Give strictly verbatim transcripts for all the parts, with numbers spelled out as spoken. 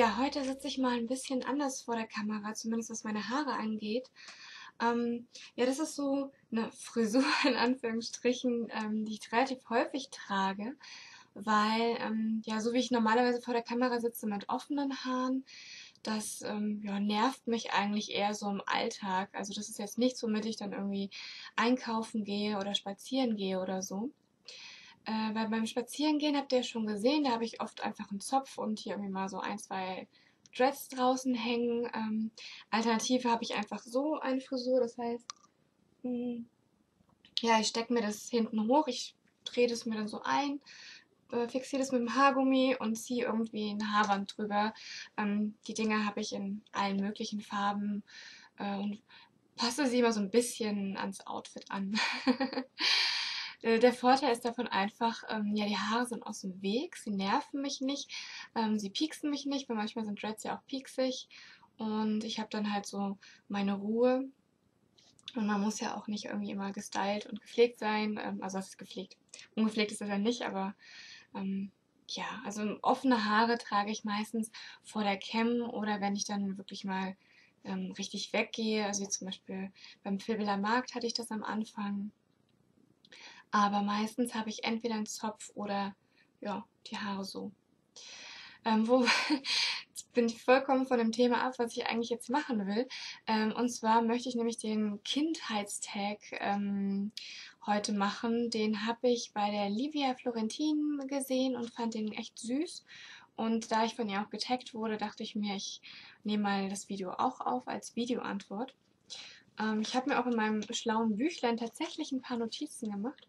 Ja, heute sitze ich mal ein bisschen anders vor der Kamera, zumindest was meine Haare angeht. Ähm, ja, das ist so eine Frisur in Anführungsstrichen, ähm, die ich relativ häufig trage, weil, ähm, ja, so wie ich normalerweise vor der Kamera sitze mit offenen Haaren, das ähm, ja, nervt mich eigentlich eher so im Alltag. Also das ist jetzt nichts, womit ich dann irgendwie einkaufen gehe oder spazieren gehe oder so. Äh, weil beim Spazierengehen habt ihr ja schon gesehen, da habe ich oft einfach einen Zopf und hier irgendwie mal so ein, zwei Dreads draußen hängen. Ähm, Alternative habe ich einfach so eine Frisur, das heißt, mh, ja, ich stecke mir das hinten hoch, ich drehe das mir dann so ein, äh, fixiere das mit dem Haargummi und ziehe irgendwie ein Haarband drüber. Ähm, die Dinger habe ich in allen möglichen Farben äh, und passe sie immer so ein bisschen ans Outfit an. Äh, Der Vorteil ist davon einfach, ähm, ja, die Haare sind aus dem Weg, sie nerven mich nicht, ähm, sie pieksen mich nicht, weil manchmal sind Dreads ja auch pieksig und ich habe dann halt so meine Ruhe und man muss ja auch nicht irgendwie immer gestylt und gepflegt sein, ähm, also was ist gepflegt? Ungepflegt ist das ja nicht, aber ähm, ja, also offene Haare trage ich meistens vor der Cam oder wenn ich dann wirklich mal ähm, richtig weggehe, also wie zum Beispiel beim Fibbeler Markt hatte ich das am Anfang, aber meistens habe ich entweder einen Zopf oder ja, die Haare so. Ähm, wo Jetzt bin ich vollkommen von dem Thema ab, was ich eigentlich jetzt machen will. Ähm, und zwar möchte ich nämlich den Kindheitstag ähm, heute machen. Den habe ich bei der Livia Florentin gesehen und fand den echt süß. Und da ich von ihr auch getaggt wurde, dachte ich mir, ich nehme mal das Video auch auf als Videoantwort. Ähm, ich habe mir auch in meinem schlauen Büchlein tatsächlich ein paar Notizen gemacht.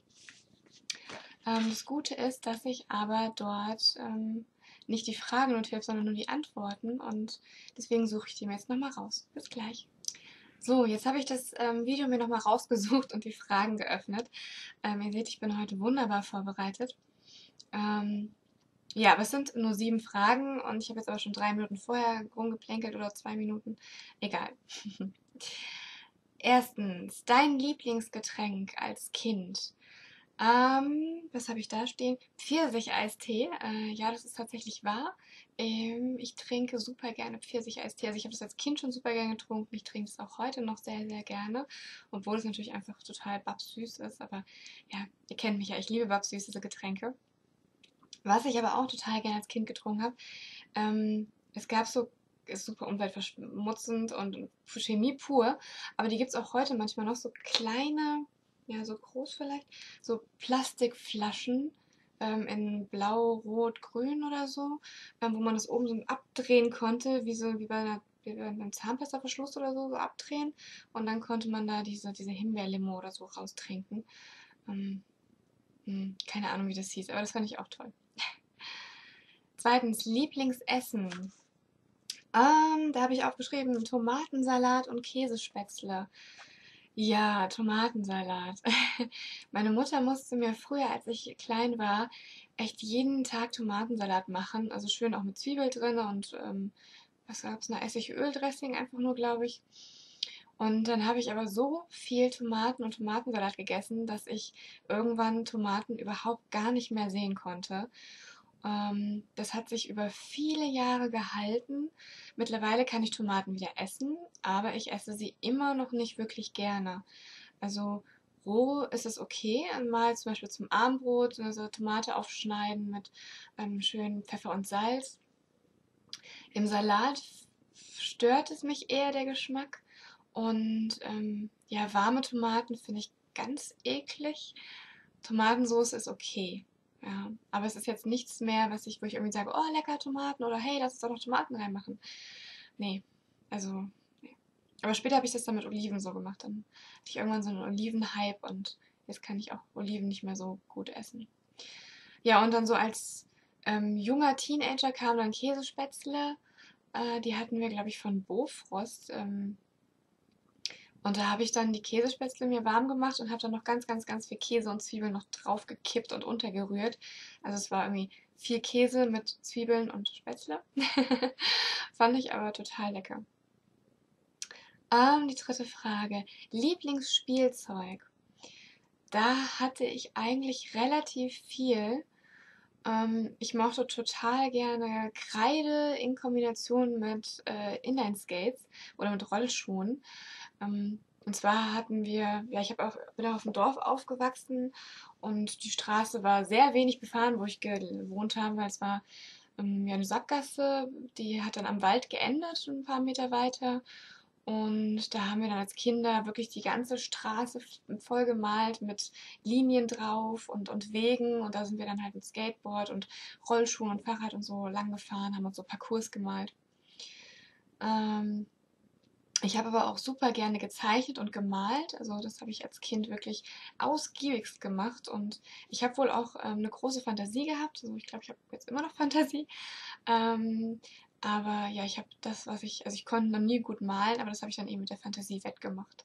Ähm, das Gute ist, dass ich aber dort ähm, nicht die Fragen notiere, sondern nur die Antworten und deswegen suche ich die mir jetzt nochmal raus. Bis gleich. So, jetzt habe ich das ähm, Video mir nochmal rausgesucht und die Fragen geöffnet. Ähm, ihr seht, ich bin heute wunderbar vorbereitet. Ähm, ja, aber es sind nur sieben Fragen und ich habe jetzt aber schon drei Minuten vorher rumgeplänkelt oder zwei Minuten. Egal. Erstens, dein Lieblingsgetränk als Kind. Ähm, was habe ich da stehen? Pfirsicheistee. Äh, ja, das ist tatsächlich wahr. Ähm, ich trinke super gerne Pfirsicheistee. Also ich habe das als Kind schon super gerne getrunken. Ich trinke es auch heute noch sehr, sehr gerne. Obwohl es natürlich einfach total babsüß ist. Aber ja, ihr kennt mich ja. Ich liebe babsüße Getränke. Was ich aber auch total gerne als Kind getrunken habe, ähm, es gab so, ist super umweltverschmutzend und Chemie pur, aber die gibt es auch heute manchmal noch, so kleine, ja, so groß vielleicht, so Plastikflaschen ähm, in blau, rot, grün oder so, ähm, wo man das oben so abdrehen konnte, wie so wie bei, einer, wie bei einem Zahnpastaverschluss oder so, so abdrehen und dann konnte man da diese, diese Himbeerlimo oder so raustrinken. Ähm, hm, keine Ahnung, wie das hieß, aber das fand ich auch toll. Zweitens, Lieblingsessen. Ähm, da habe ich aufgeschrieben Tomatensalat und Käsespätzle. Ja, Tomatensalat. Meine Mutter musste mir früher, als ich klein war, echt jeden Tag Tomatensalat machen. Also schön auch mit Zwiebel drin und ähm, was gab's noch? Essigöl-Dressing einfach nur, glaube ich. Und dann habe ich aber so viel Tomaten und Tomatensalat gegessen, dass ich irgendwann Tomaten überhaupt gar nicht mehr sehen konnte. Ähm, das hat sich über viele Jahre gehalten. Mittlerweile kann ich Tomaten wieder essen, aber ich esse sie immer noch nicht wirklich gerne. Also roh ist es okay, mal zum Beispiel zum Abendbrot so eine Tomate aufschneiden mit ähm, schön Pfeffer und Salz. Im Salat stört es mich eher der Geschmack. Und ähm, ja, warme Tomaten finde ich ganz eklig. Tomatensauce ist okay. Ja, aber es ist jetzt nichts mehr, was ich, wo ich irgendwie sage, oh, lecker Tomaten oder hey, lass uns doch noch Tomaten reinmachen. Nee, also, nee. Aber später habe ich das dann mit Oliven so gemacht. Dann hatte ich irgendwann so einen Olivenhype und jetzt kann ich auch Oliven nicht mehr so gut essen. Ja, und dann so als ähm, junger Teenager kam dann Käsespätzle. Äh, die hatten wir, glaube ich, von Bofrost. Ähm, und da habe ich dann die Käsespätzle mir warm gemacht und habe dann noch ganz, ganz, ganz viel Käse und Zwiebeln noch drauf gekippt und untergerührt. Also es war irgendwie viel Käse mit Zwiebeln und Spätzle. Fand ich aber total lecker. Ähm, die dritte Frage. Lieblingsspielzeug. Da hatte ich eigentlich relativ viel. Ähm, ich mochte total gerne Kreide in Kombination mit äh, Inline-Skates oder mit Rollschuhen. Ähm, und zwar hatten wir, ja, ich habe auch, bin auch auf dem Dorf aufgewachsen und die Straße war sehr wenig befahren, wo ich gewohnt habe, weil es war ähm, ja, eine Sackgasse, die hat dann am Wald geendet, ein paar Meter weiter. Und da haben wir dann als Kinder wirklich die ganze Straße voll gemalt mit Linien drauf und, und Wegen. Und da sind wir dann halt mit Skateboard und Rollschuhen und Fahrrad und so lang gefahren, haben uns so Parcours gemalt. Ähm, Ich habe aber auch super gerne gezeichnet und gemalt. Also das habe ich als Kind wirklich ausgiebigst gemacht. Und ich habe wohl auch ähm, eine große Fantasie gehabt. Also ich glaube, ich habe jetzt immer noch Fantasie. Ähm, aber ja, ich habe das, was ich, also ich konnte noch nie gut malen, aber das habe ich dann eben mit der Fantasie wettgemacht.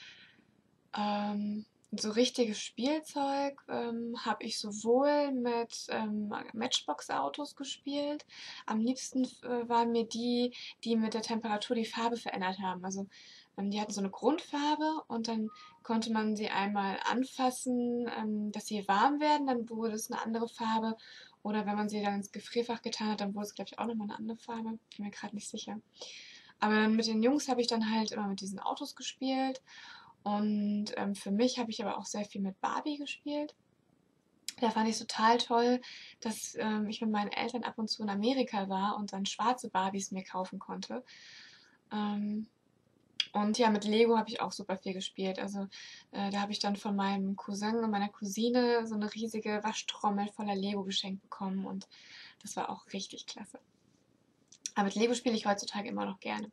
Ähm, so richtiges Spielzeug ähm, habe ich sowohl mit ähm, Matchbox-Autos gespielt. Am liebsten äh, waren mir die, die mit der Temperatur die Farbe verändert haben. Also ähm, die hatten so eine Grundfarbe und dann konnte man sie einmal anfassen, ähm, dass sie warm werden, dann wurde es eine andere Farbe. Oder wenn man sie dann ins Gefrierfach getan hat, dann wurde es, glaube ich, auch nochmal eine andere Farbe. Bin mir gerade nicht sicher. Aber dann mit den Jungs habe ich dann halt immer mit diesen Autos gespielt. Und ähm, für mich habe ich aber auch sehr viel mit Barbie gespielt. Da fand ich es total toll, dass ähm, ich mit meinen Eltern ab und zu in Amerika war und dann schwarze Barbies mir kaufen konnte. Ähm, und ja, mit Lego habe ich auch super viel gespielt. Also äh, da habe ich dann von meinem Cousin und meiner Cousine so eine riesige Waschtrommel voller Lego geschenkt bekommen und das war auch richtig klasse. Aber mit Lego spiele ich heutzutage immer noch gerne.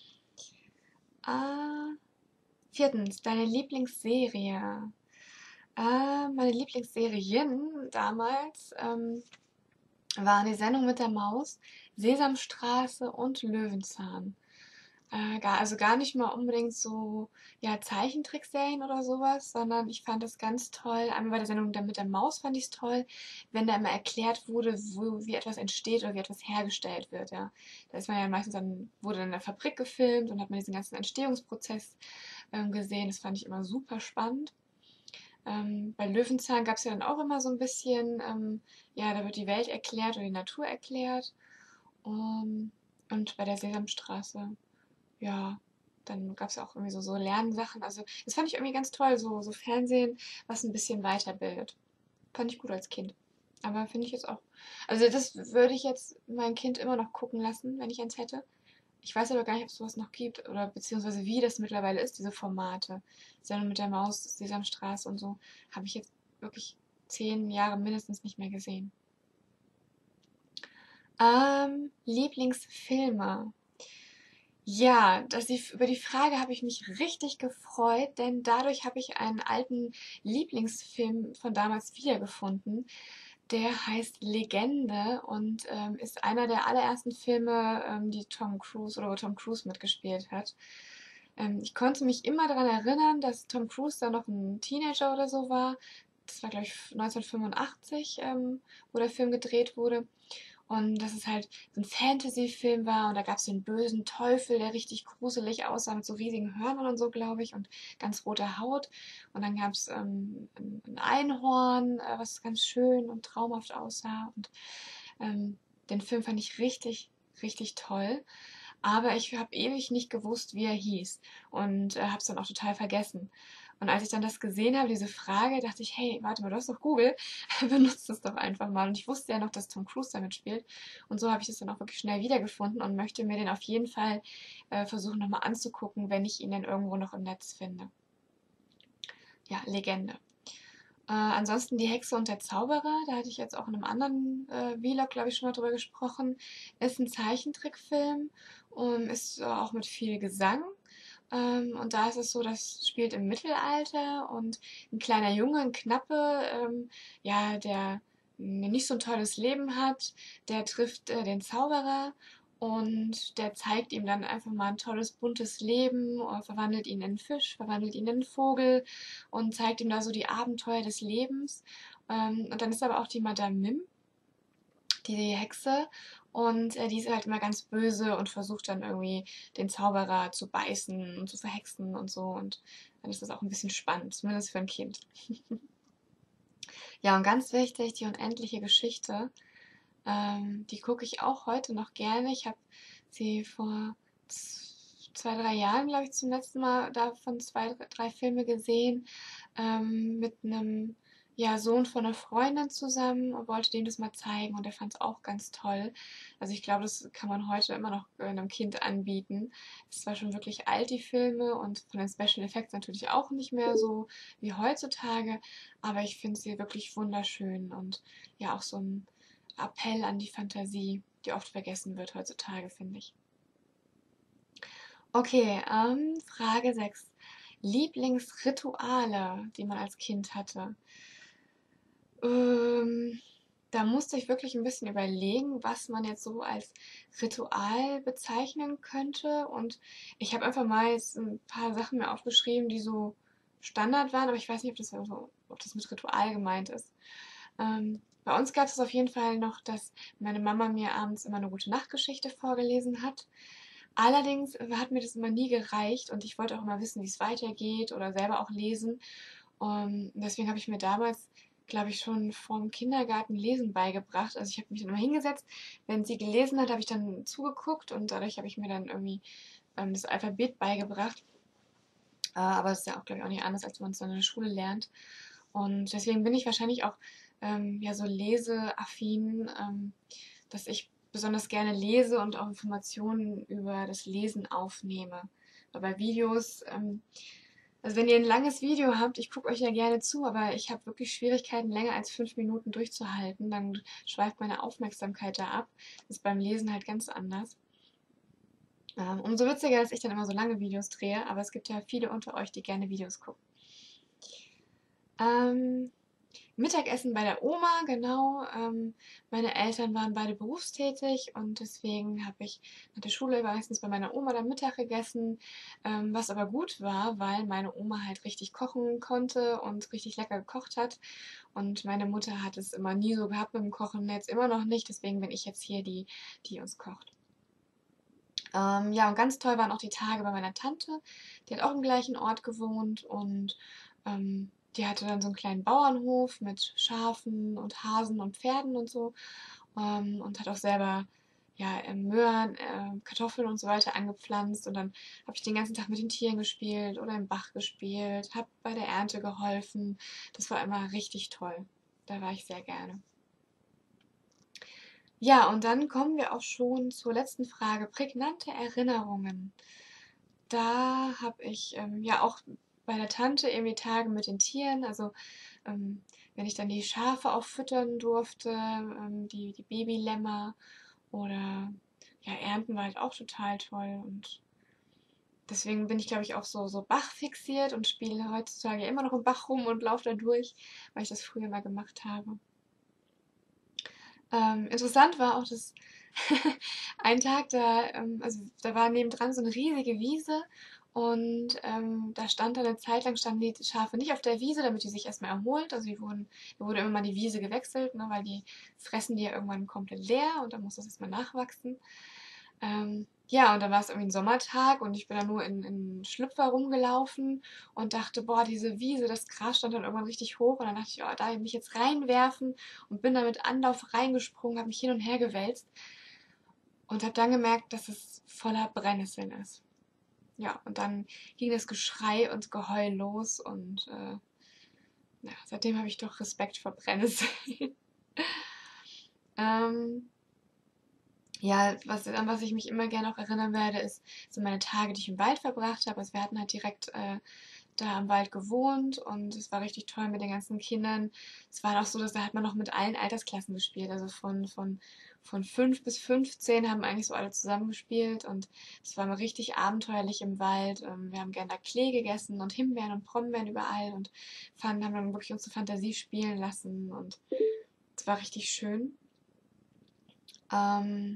Ah, viertens, deine Lieblingsserie. Äh, meine Lieblingsserien damals ähm, waren die Sendung mit der Maus, Sesamstraße und Löwenzahn. Äh, gar, also gar nicht mal unbedingt so ja, Zeichentrickserien oder sowas, sondern ich fand das ganz toll. Einmal bei der Sendung mit der Maus fand ich es toll, wenn da immer erklärt wurde, wo, wie etwas entsteht oder wie etwas hergestellt wird. Ja. Da ist man ja meistens dann, wurde dann in der Fabrik gefilmt und hat man diesen ganzen Entstehungsprozess ähm, gesehen. Das fand ich immer super spannend. Ähm, bei Löwenzahn gab es ja dann auch immer so ein bisschen, ähm, ja, da wird die Welt erklärt oder die Natur erklärt. Um, und bei der Sesamstraße, ja, dann gab es ja auch irgendwie so, so Lernsachen. Also das fand ich irgendwie ganz toll, so, so Fernsehen, was ein bisschen weiterbildet. Fand ich gut als Kind. Aber finde ich jetzt auch. Also das würde ich jetzt mein Kind immer noch gucken lassen, wenn ich eins hätte. Ich weiß aber gar nicht, ob es sowas noch gibt oder beziehungsweise wie das mittlerweile ist, diese Formate. Sendung mit der Maus, Sesamstraße und so, habe ich jetzt wirklich zehn Jahre mindestens nicht mehr gesehen. Ähm, Lieblingsfilme. Ja, dass ich, über die Frage habe ich mich richtig gefreut, denn dadurch habe ich einen alten Lieblingsfilm von damals wiedergefunden. Der heißt Legende und ähm, ist einer der allerersten Filme, ähm, die Tom Cruise oder wo Tom Cruise mitgespielt hat. Ähm, ich konnte mich immer daran erinnern, dass Tom Cruise da noch ein Teenager oder so war. Das war, glaube ich, neunzehnhundertfünfundachtzig, ähm, wo der Film gedreht wurde. Und dass es halt so ein Fantasy-Film war und da gab es so einen bösen Teufel, der richtig gruselig aussah mit so riesigen Hörnern und so, glaube ich, und ganz roter Haut. Und dann gab es ähm, ein ein Einhorn, äh, was ganz schön und traumhaft aussah. Und ähm, den Film fand ich richtig, richtig toll. Aber ich habe ewig nicht gewusst, wie er hieß und äh, habe es dann auch total vergessen. Und als ich dann das gesehen habe, diese Frage, dachte ich, hey, warte mal, du hast doch Google, benutzt es doch einfach mal. Und ich wusste ja noch, dass Tom Cruise damit spielt. Und so habe ich es dann auch wirklich schnell wiedergefunden und möchte mir den auf jeden Fall äh, versuchen nochmal anzugucken, wenn ich ihn dann irgendwo noch im Netz finde. Ja, Legende. Äh, ansonsten Die Hexe und der Zauberer, da hatte ich jetzt auch in einem anderen äh, Vlog, glaube ich, schon mal drüber gesprochen, ist ein Zeichentrickfilm und ist äh, auch mit viel Gesang. Ähm, und da ist es so, das spielt im Mittelalter und ein kleiner Junge, ein Knappe, ähm, ja, der nicht so ein tolles Leben hat, der trifft äh, den Zauberer und der zeigt ihm dann einfach mal ein tolles, buntes Leben, äh, verwandelt ihn in einen Fisch, verwandelt ihn in einen Vogel und zeigt ihm da so die Abenteuer des Lebens. Ähm, und dann ist aber auch die Madame Mim, die Hexe, und äh, die ist halt immer ganz böse und versucht dann irgendwie den Zauberer zu beißen und zu verhexen und so. Und dann ist das auch ein bisschen spannend, zumindest für ein Kind. Ja, und ganz wichtig, die unendliche Geschichte. Ähm, die gucke ich auch heute noch gerne. Ich habe sie vor z- zwei, drei Jahren, glaube ich, zum letzten Mal davon zwei, drei Filme gesehen. Ähm, mit einem ja, Sohn von einer Freundin zusammen und wollte dem das mal zeigen und der fand es auch ganz toll. Also ich glaube, das kann man heute immer noch äh, einem Kind anbieten. Es war schon wirklich alt, die Filme, und von den Special Effects natürlich auch nicht mehr so wie heutzutage, aber ich finde sie wirklich wunderschön und ja auch so ein Appell an die Fantasie, die oft vergessen wird heutzutage, finde ich. Okay, ähm, Frage sechs. Lieblingsrituale, die man als Kind hatte. Ähm, Da musste ich wirklich ein bisschen überlegen, was man jetzt so als Ritual bezeichnen könnte. Und ich habe einfach mal jetzt ein paar Sachen mir aufgeschrieben, die so Standard waren, aber ich weiß nicht, ob das, so, ob das mit Ritual gemeint ist. Ähm, bei uns gab es auf jeden Fall noch, dass meine Mama mir abends immer eine gute Nachtgeschichte vorgelesen hat. Allerdings hat mir das immer nie gereicht und ich wollte auch immer wissen, wie es weitergeht oder selber auch lesen. Und deswegen habe ich mir damals, glaube ich, schon vorm Kindergarten Lesen beigebracht. Also ich habe mich dann immer hingesetzt. Wenn sie gelesen hat, habe ich dann zugeguckt und dadurch habe ich mir dann irgendwie ähm, das Alphabet beigebracht. Äh, aber es ist ja auch, glaube ich, auch nicht anders, als wenn man es dann in der Schule lernt. Und deswegen bin ich wahrscheinlich auch ähm, ja, so leseaffin, ähm, dass ich besonders gerne lese und auch Informationen über das Lesen aufnehme. Weil bei Videos, ähm, also wenn ihr ein langes Video habt, ich gucke euch ja gerne zu, aber ich habe wirklich Schwierigkeiten, länger als fünf Minuten durchzuhalten. Dann schweift meine Aufmerksamkeit da ab. Das ist beim Lesen halt ganz anders. Ähm, umso witziger, dass ich dann immer so lange Videos drehe, aber es gibt ja viele unter euch, die gerne Videos gucken. Ähm, Mittagessen bei der Oma, genau. Ähm, meine Eltern waren beide berufstätig und deswegen habe ich nach der Schule meistens bei meiner Oma dann Mittag gegessen, ähm, was aber gut war, weil meine Oma halt richtig kochen konnte und richtig lecker gekocht hat. Und meine Mutter hat es immer nie so gehabt mit dem Kochen, jetzt immer noch nicht, deswegen bin ich jetzt hier die, die uns kocht. Ähm, ja, und ganz toll waren auch die Tage bei meiner Tante. Die hat auch im gleichen Ort gewohnt und ähm, die hatte dann so einen kleinen Bauernhof mit Schafen und Hasen und Pferden und so, ähm, und hat auch selber ja, äh, Möhren, äh, Kartoffeln und so weiter angepflanzt. Und dann habe ich den ganzen Tag mit den Tieren gespielt oder im Bach gespielt, habe bei der Ernte geholfen. Das war immer richtig toll. Da war ich sehr gerne. Ja, und dann kommen wir auch schon zur letzten Frage. Prägnante Erinnerungen. Da habe ich ähm, ja auch bei der Tante eben die Tage mit den Tieren, also ähm, wenn ich dann die Schafe auch füttern durfte, ähm, die, die Babylämmer oder ja, Ernten war halt auch total toll und deswegen bin ich, glaube ich, auch so, so Bach fixiert und spiele heutzutage immer noch im Bach rum und laufe da durch, weil ich das früher mal gemacht habe. Ähm, interessant war auch, dass ein Tag, da, ähm, also da war nebendran so eine riesige Wiese und ähm, da stand dann eine Zeit lang, standen die Schafe nicht auf der Wiese, damit die sich erstmal erholt. Also die wurden, da wurde immer mal die Wiese gewechselt, ne, weil die fressen die ja irgendwann komplett leer und dann muss das erstmal nachwachsen. Ähm, ja, und dann war es irgendwie ein Sommertag und ich bin dann nur in, in Schlüpfer rumgelaufen und dachte, boah, diese Wiese, das Gras stand dann irgendwann richtig hoch und dann dachte ich, oh, da mich jetzt reinwerfen und bin da mit Anlauf reingesprungen, habe mich hin und her gewälzt und habe dann gemerkt, dass es voller Brennnesseln ist. Ja, und dann ging das Geschrei und Geheul los und äh, ja, seitdem habe ich doch Respekt vor Brennnesseln. ähm, Ja, was, an was ich mich immer gerne auch erinnern werde, ist so meine Tage, die ich im Wald verbracht habe. Also wir hatten halt direkt äh, da am Wald gewohnt und es war richtig toll mit den ganzen Kindern. Es war auch so, dass da hat man noch mit allen Altersklassen gespielt. Also von, von, von fünf bis fünfzehn haben eigentlich so alle zusammengespielt und es war mal richtig abenteuerlich im Wald. Ähm, Wir haben gerne da Klee gegessen und Himbeeren und Brombeeren überall und fanden, haben dann wirklich unsere Fantasie spielen lassen und es war richtig schön. Ähm,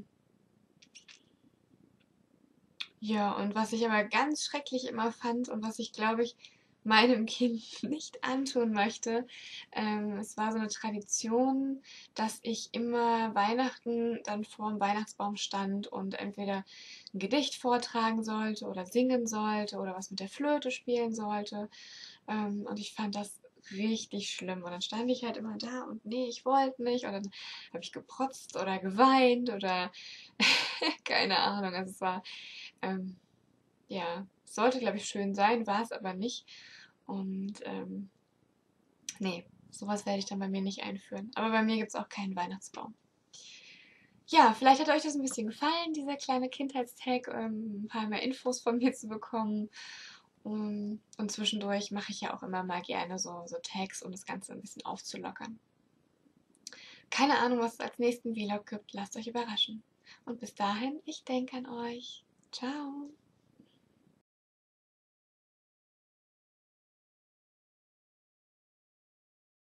Ja, und was ich aber ganz schrecklich immer fand und was ich, glaube ich, meinem Kind nicht antun möchte, ähm, es war so eine Tradition, dass ich immer Weihnachten dann vor dem Weihnachtsbaum stand und entweder ein Gedicht vortragen sollte oder singen sollte oder was mit der Flöte spielen sollte. Ähm, und ich fand das richtig schlimm. Und dann stand ich halt immer da und nee, ich wollte nicht. Und dann habe ich geprotzt oder geweint oder keine Ahnung. Also es war, ähm, ja, sollte, glaube ich, schön sein, war es aber nicht. Und ähm, nee, sowas werde ich dann bei mir nicht einführen. Aber bei mir gibt es auch keinen Weihnachtsbaum. Ja, vielleicht hat euch das ein bisschen gefallen, dieser kleine Kindheitstag, ähm, ein paar mehr Infos von mir zu bekommen. Und, und zwischendurch mache ich ja auch immer mal gerne so, so Tags, um das Ganze ein bisschen aufzulockern. Keine Ahnung, was es als nächsten Vlog gibt. Lasst euch überraschen. Und bis dahin, ich denke an euch. Ciao.